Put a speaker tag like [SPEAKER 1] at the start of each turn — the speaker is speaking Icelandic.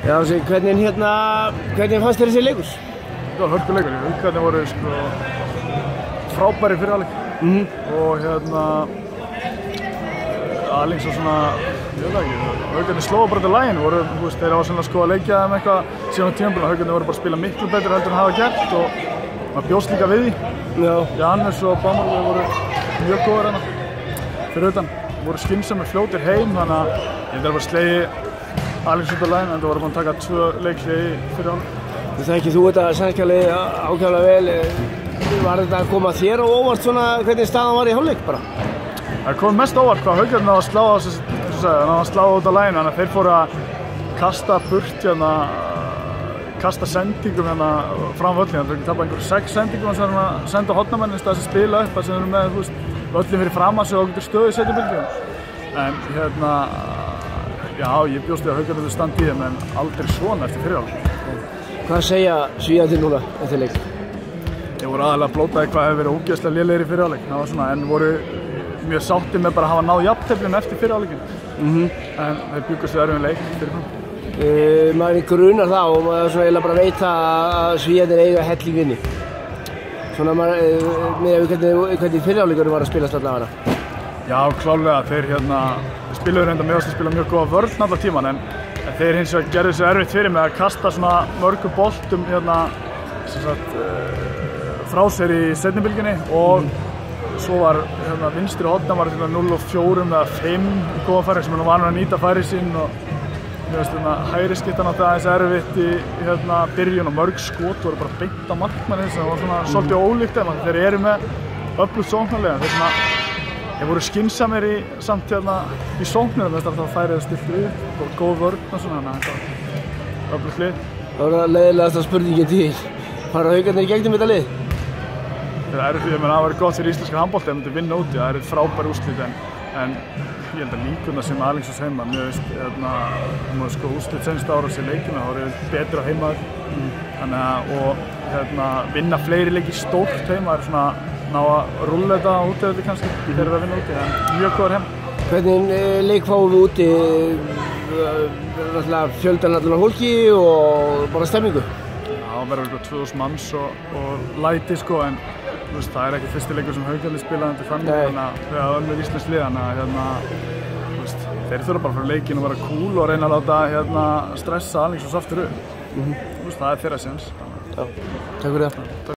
[SPEAKER 1] Já, hvernig fannst þér þessi leikur?
[SPEAKER 2] Þetta var hörkuleikur, Haukarnir voru frábæri fyrir hálfleik og Alings og svona, ég veit ekki, Haukarnir slóðu bara til laginu, þeir hafa svona að leikja þeim eitthvað síðan á tímabilinu, Haukarnir voru bara að spila miklu betur heldur en hafa gert og maður bjóst líka við því.
[SPEAKER 1] Já.
[SPEAKER 2] Janus og Bámar voru mjög góðir hérna fyrir utan, voru skynsamir fljótir heim, þannig að ég held að bara slegið Alings út á laginu, en það voru búin að taka 2 leikhlé fyrir hálfleik.
[SPEAKER 1] Þú þekkir þetta sænska lið ákaflega vel. Var þetta að koma þér á óvart svona hvernig staðan var í hálfleik bara?
[SPEAKER 2] Það kom mest óvart hvað Haukarnir náðu að slá út á laginu, þannig að þeir fóru að kasta burt kasta sendingum fram völlin. Þeir tappa einhverjum 6 sendingum sem senda hornamenn í stað þess að spila upp sem eru með völlin fyrir fram að sig og getur stöðu í seinni bylgjunni. En já, ég bjóst við að Haukarnir myndi standa í þeim en aldrei svona eftir fyrri hálfleik.
[SPEAKER 1] Hvað segja Svíarnir núna eftir leik?
[SPEAKER 2] Þeir voru aðalega blótaði hvað hefur verið ógeðslega lélegir í fyrri hálfleik. Það var svona, en voru mjög sáttir með bara að hafa náð jafnteflinu eftir fyrri hálfleikinn. En þeir byggust við erfiðan leik fyrir fram.
[SPEAKER 1] Maður grunar það og maður svona eiginlega bara veit að Svíarnir eiga helling inni. Svona með hvernig fyrri hálfleikurinn var að spilast allavega.
[SPEAKER 2] Já, klálega. Þeir spiluðu reynda með oss að spila mjög góða vörn allar tíman en þeir hins vegar gerðu sér erfitt fyrir með að kasta svona mörgum boltum frá sér í seinni bylgjunni og svo var vinstri horna var 0-4 eða 5 í góða færi sem vanur að nýta færi sín og hægri skiptan á það aðeins erfitt í byrjun og mörg skot voru bara beint á markmanni sem var svona svolítið ólíkt þeir eru með öflugt sóknarlega þeir voru skynsamir samt í sóknunum þess að það færið stilt upp og góð vörn og svona þannig að þetta var öflugt lið. Það
[SPEAKER 1] var leiðilegasta spurningin til. Fara Haukarnir í gegnum þetta lið?
[SPEAKER 2] Það er því að það væri gott fyrir íslenska handbolta ef þeir myndu vinna úti, það er frábær úrslit en ég held að líkurnar sem Alings og heima, úrslit senstu ára sem leikina, það voru betur á heimaður og vinna fleiri leiki stórt heima er svona ná að rúlla þetta úti þetta kannski þegar það vinna úti, en mjög góður heim.
[SPEAKER 1] Hvernig leik fáum við úti? Fjöldan allan fólki og bara stemmingu?
[SPEAKER 2] Það verður 2000 manns og læti en það er ekki fyrsti leikur sem Haukarnir spilaði þannig að önnur íslensk lið þeir þurfa bara frá leikinn að vera cool og reyna að láta stressa Alings og aftur upp. Það er þeirra séns.
[SPEAKER 1] Takk fyrir það.